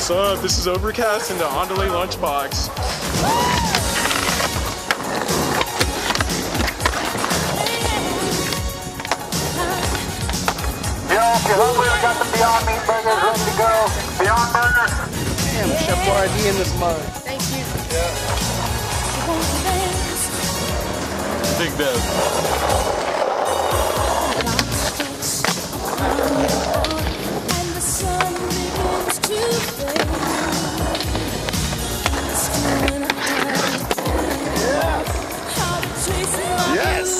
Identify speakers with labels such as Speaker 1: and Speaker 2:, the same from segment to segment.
Speaker 1: What's up? This is Overcast and the Andalé Lunchbox.
Speaker 2: Yo, if you're hungry, we got the Beyond Meat burgers ready to go. Beyond Burger.
Speaker 3: Damn, Chef RD in this mug.
Speaker 4: Thank you.
Speaker 3: Yeah.
Speaker 1: Big Dev.
Speaker 3: Yes.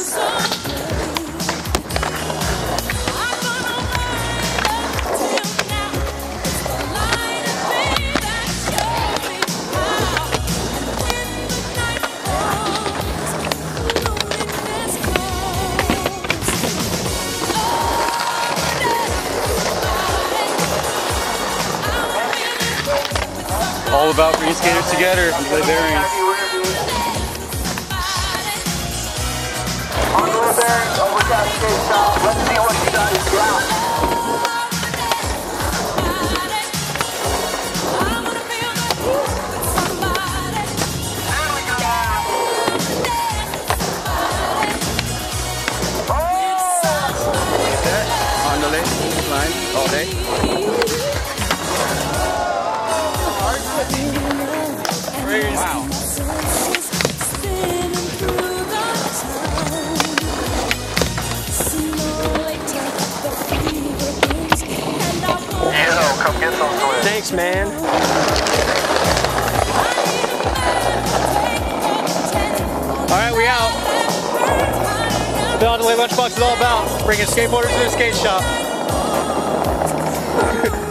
Speaker 1: All about green skaters together. Andalé Bearings.
Speaker 2: Andalé Bearings, Overcast Skate Shop. Let's see what you guys got.
Speaker 3: Andalé line all day. Wow.
Speaker 2: Yo, come get some twins.
Speaker 3: Thanks, man. All right, we out. The Andalé Lunchbox is all about bringing skateboarders to the skate shop.